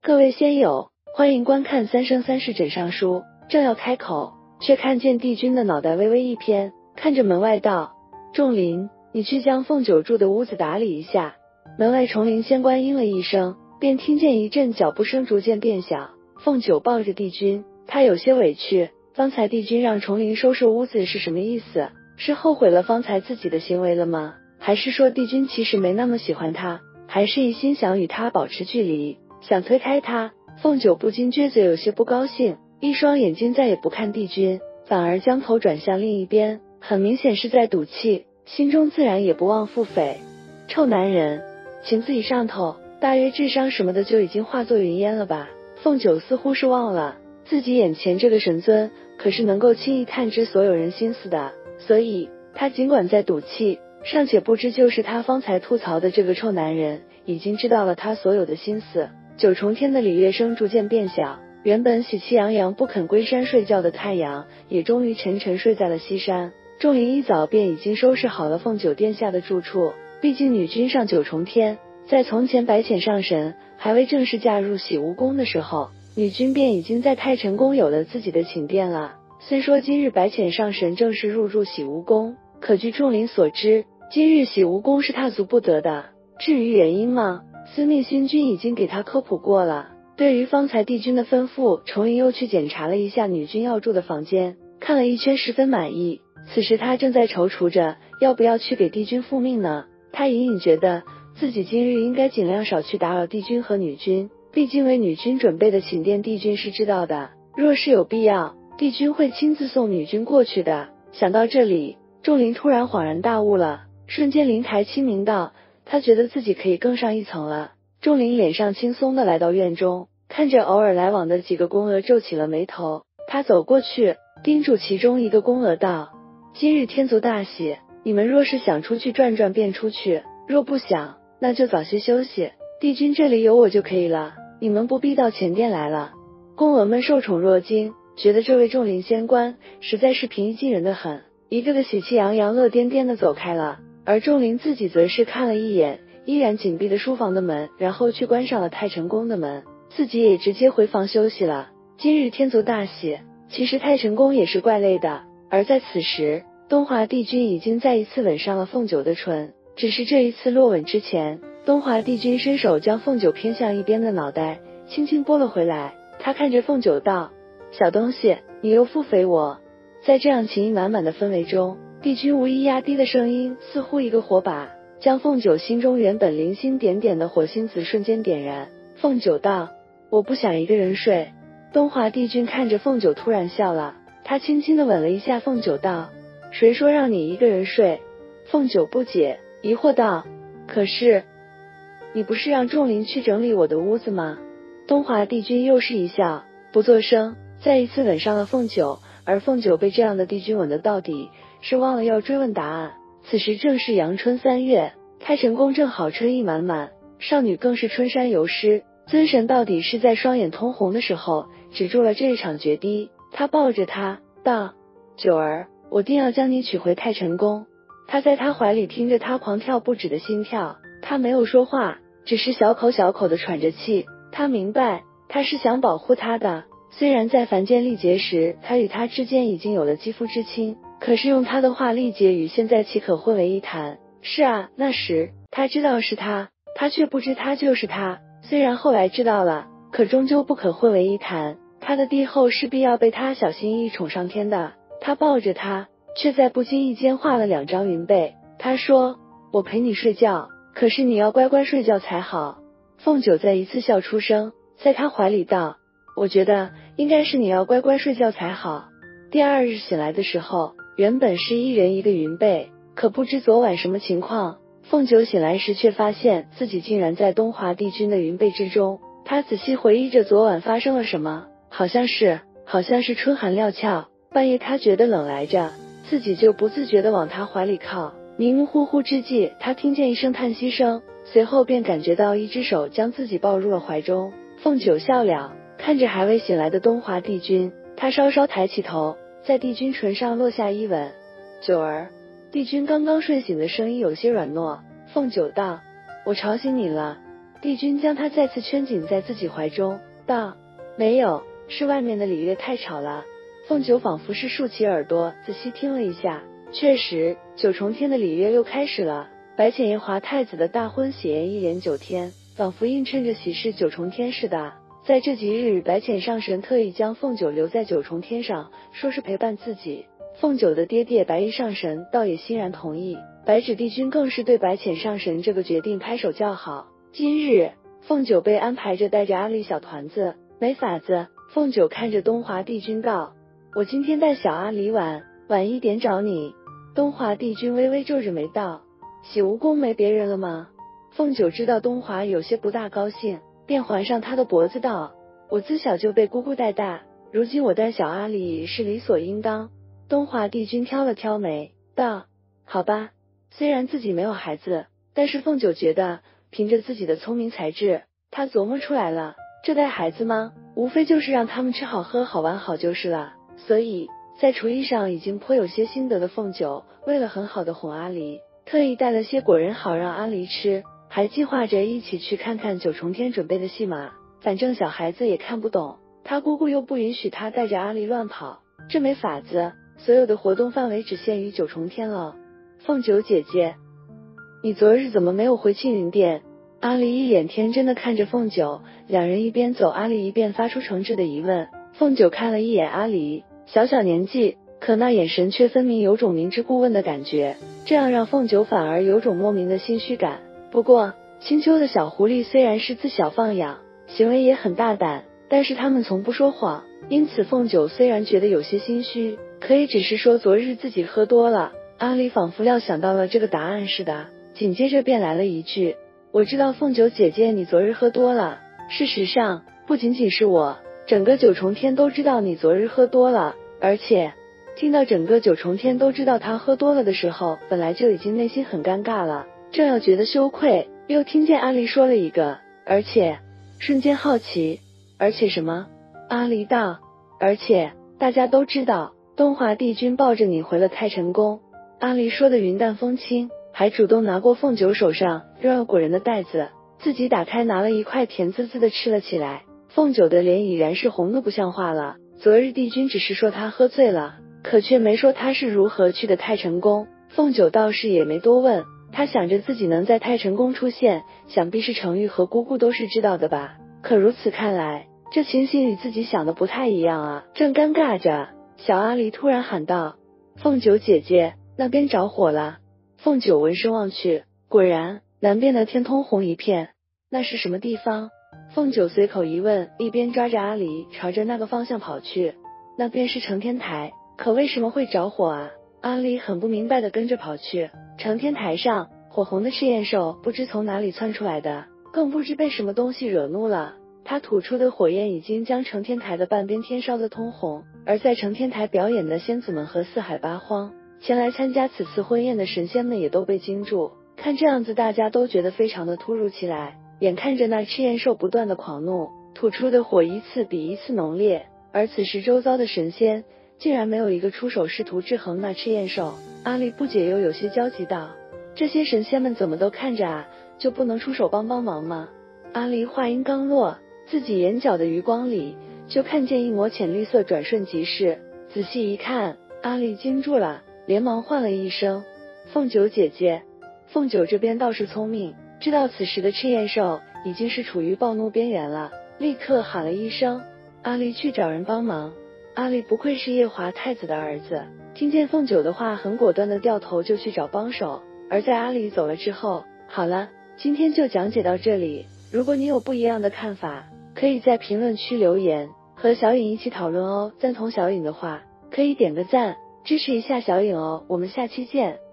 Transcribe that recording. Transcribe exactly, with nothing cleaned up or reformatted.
各位仙友，欢迎观看三生三世枕上书。正要开口，却看见帝君的脑袋微微一偏，看着门外道：仲林，你去将凤九住的屋子打理一下。门外重灵仙官应了一声，便听见一阵脚步声逐渐变小。凤九抱着帝君，他有些委屈，方才帝君让重灵收拾屋子是什么意思？是后悔了方才自己的行为了吗？还是说帝君其实没那么喜欢他，还是一心想与他保持距离，想推开他？凤九不禁撅嘴，有些不高兴，一双眼睛再也不看帝君，反而将头转向另一边，很明显是在赌气，心中自然也不忘腹诽。臭男人，请自己上头，大约智商什么的就已经化作云烟了吧？凤九似乎是忘了，自己眼前这个神尊可是能够轻易探知所有人心思的，所以他尽管在赌气，尚且不知就是他方才吐槽的这个臭男人已经知道了他所有的心思。九重天的礼乐声逐渐变小，原本喜气洋洋不肯归山睡觉的太阳也终于沉沉睡在了西山。仲林一早便已经收拾好了凤九殿下的住处，毕竟女君上九重天，在从前白浅上神还未正式嫁入洗梧宫的时候，女君便已经在太晨宫有了自己的寝殿了。虽说今日白浅上神正式入住洗梧宫，可据仲林所知，今日洗梧宫是踏足不得的。至于原因吗？司命星君已经给他科普过了。对于方才帝君的吩咐，重林又去检查了一下女君要住的房间，看了一圈十分满意。此时他正在踌躇着要不要去给帝君复命呢。他隐隐觉得自己今日应该尽量少去打扰帝君和女君，毕竟为女君准备的寝殿帝君是知道的，若是有必要，帝君会亲自送女君过去的。想到这里，仲林突然恍然大悟了，瞬间灵台清明道，他觉得自己可以更上一层了。仲林脸上轻松的来到院中，看着偶尔来往的几个宫娥皱起了眉头，他走过去叮嘱其中一个宫娥道：今日天族大喜，你们若是想出去转转便出去，若不想那就早些休息，帝君这里有我就可以了，你们不必到前殿来了。宫娥们受宠若惊，觉得这位仲林仙官实在是平易近人的很，一个个喜气洋洋乐颠颠的走开了。而仲林自己则是看了一眼依然紧闭的书房的门，然后去关上了太晨宫的门，自己也直接回房休息了。今日天族大喜，其实太晨宫也是怪累的。而在此时，东华帝君已经再一次吻上了凤九的唇，只是这一次落吻之前，东华帝君伸手将凤九偏向一边的脑袋轻轻拨了回来。他看着凤九道：小东西，你又腹诽我。在这样情意满满的氛围中，帝君无意压低的声音似乎一个火把，将凤九心中原本零星点点的火星子瞬间点燃。凤九道：我不想一个人睡。东华帝君看着凤九突然笑了，他轻轻地吻了一下凤九道：谁说让你一个人睡？凤九不解疑惑道：可是你不是让仲林去整理我的屋子吗？东华帝君又是一笑，不作声，再一次吻上了凤九。而凤九被这样的帝君吻的到底，是忘了要追问答案。此时正是阳春三月，太晨宫正好春意满满，少女更是春山游诗。尊神到底是在双眼通红的时候止住了这一场决堤。他抱着她道：九儿，我定要将你娶回太晨宫。他在他怀里听着他狂跳不止的心跳，他没有说话，只是小口小口的喘着气。他明白，他是想保护她的。虽然在凡间历劫时，他与她之间已经有了肌肤之亲，可是用他的话，历劫与现在岂可混为一谈？是啊，那时他知道是他，他却不知他就是他。虽然后来知道了，可终究不可混为一谈。他的帝后势必要被他小心翼翼宠上天的。他抱着他，却在不经意间画了两张云被。他说：我陪你睡觉，可是你要乖乖睡觉才好。凤九再一次笑出声，在他怀里道：我觉得应该是你要乖乖睡觉才好。第二日醒来的时候，原本是一人一个云被，可不知昨晚什么情况，凤九醒来时却发现自己竟然在东华帝君的云被之中。他仔细回忆着昨晚发生了什么，好像是好像是春寒料峭，半夜他觉得冷来着，自己就不自觉地往他怀里靠。迷迷糊糊之际，他听见一声叹息声，随后便感觉到一只手将自己抱入了怀中。凤九笑了，看着还未醒来的东华帝君，他稍稍抬起头，在帝君唇上落下一吻。九儿。帝君刚刚睡醒的声音有些软糯。凤九道：我吵醒你了。 帝君将他再次圈紧在自己怀中，道：没有，是外面的礼乐太吵了。凤九仿佛是竖起耳朵仔细听了一下，确实，九重天的礼乐又开始了。白浅夜华太子的大婚喜宴一连九天，仿佛映衬着喜事九重天似的。在这几日，白浅上神特意将凤九留在九重天上，说是陪伴自己。凤九的爹爹白衣上神倒也欣然同意，白纸帝君更是对白浅上神这个决定拍手叫好。今日，凤九被安排着带着阿离小团子，没法子，凤九看着东华帝君道：我今天带小阿离晚晚一点找你。东华帝君微微皱着眉道：洗无宫没别人了吗？凤九知道东华有些不大高兴，便环上他的脖子道：我自小就被姑姑带大，如今我带小阿离是理所应当。东华帝君挑了挑眉道：好吧，虽然自己没有孩子，但是凤九觉得凭着自己的聪明才智，他琢磨出来了，这带孩子吗？无非就是让他们吃好喝好玩好就是了。所以在厨艺上已经颇有些心得的凤九，为了很好的哄阿离，特意带了些果仁好让阿离吃，还计划着一起去看看九重天准备的戏码。反正小孩子也看不懂，他姑姑又不允许他带着阿离乱跑，这没法子，所有的活动范围只限于九重天了。凤九姐姐，你昨日怎么没有回庆云殿？阿离一脸天真的看着凤九，两人一边走，阿离一边发出诚挚的疑问。凤九看了一眼阿离，小小年纪，可那眼神却分明有种明知故问的感觉，这样让凤九反而有种莫名的心虚感。不过青丘的小狐狸虽然是自小放养，行为也很大胆，但是他们从不说谎，因此凤九虽然觉得有些心虚，可以只是说昨日自己喝多了。阿离仿佛料想到了这个答案似的，紧接着便来了一句：我知道凤九姐姐你昨日喝多了，事实上不仅仅是我，整个九重天都知道你昨日喝多了。而且听到整个九重天都知道他喝多了的时候，本来就已经内心很尴尬了，正要觉得羞愧，又听见阿离说了一个而且，瞬间好奇，而且什么？阿离道：而且大家都知道东华帝君抱着你回了太晨宫。阿离说的云淡风轻，还主动拿过凤九手上扔了果仁的袋子，自己打开拿了一块甜滋滋的吃了起来。凤九的脸已然是红得不像话了，昨日帝君只是说他喝醉了，可却没说他是如何去的太晨宫。凤九倒是也没多问，他想着自己能在太晨宫出现，想必是程昱和姑姑都是知道的吧。可如此看来，这情形与自己想的不太一样啊。正尴尬着，小阿离突然喊道：凤九姐姐，那边着火了。凤九闻声望去，果然南边的天通红一片。那是什么地方？凤九随口一问，一边抓着阿离朝着那个方向跑去。那边是承天台，可为什么会着火啊？阿离很不明白的跟着跑去。承天台上火红的赤焰兽不知从哪里窜出来的，更不知被什么东西惹怒了，他吐出的火焰已经将承天台的半边天烧得通红。而在承天台表演的仙子们和四海八荒前来参加此次婚宴的神仙们也都被惊住，看这样子大家都觉得非常的突如其来。眼看着那赤焰兽不断的狂怒，吐出的火一次比一次浓烈，而此时周遭的神仙竟然没有一个出手试图制衡那赤焰兽。阿离不解又有些焦急道：这些神仙们怎么都看着啊，就不能出手帮帮忙吗？阿离话音刚落，自己眼角的余光里就看见一抹浅绿色转瞬即逝，仔细一看，阿离惊住了，连忙唤了一声：凤九姐姐。凤九这边倒是聪明，知道此时的赤焰兽已经是处于暴怒边缘了，立刻喊了一声：阿离去找人帮忙。阿离不愧是夜华太子的儿子，听见凤九的话很果断的掉头就去找帮手。而在阿离走了之后，好了，今天就讲解到这里，如果你有不一样的看法，可以在评论区留言和小颖一起讨论哦。赞同小颖的话可以点个赞支持一下小颖哦，我们下期见。